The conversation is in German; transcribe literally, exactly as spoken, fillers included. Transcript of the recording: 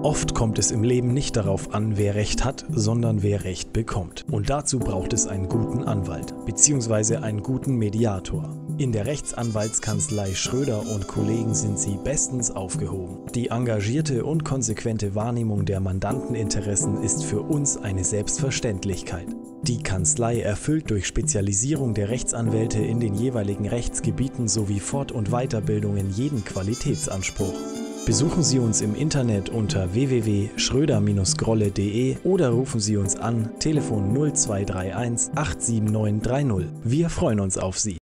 Oft kommt es im Leben nicht darauf an, wer Recht hat, sondern wer Recht bekommt. Und dazu braucht es einen guten Anwalt bzw. einen guten Mediator. In der Rechtsanwaltskanzlei Schröder und Kollegen sind Sie bestens aufgehoben. Die engagierte und konsequente Wahrnehmung der Mandanteninteressen ist für uns eine Selbstverständlichkeit. Die Kanzlei erfüllt durch Spezialisierung der Rechtsanwälte in den jeweiligen Rechtsgebieten sowie Fort- und Weiterbildungen jeden Qualitätsanspruch. Besuchen Sie uns im Internet unter w w w punkt schröder Bindestrich grolle punkt de oder rufen Sie uns an, Telefon null zwei drei eins acht sieben neun drei null. Wir freuen uns auf Sie.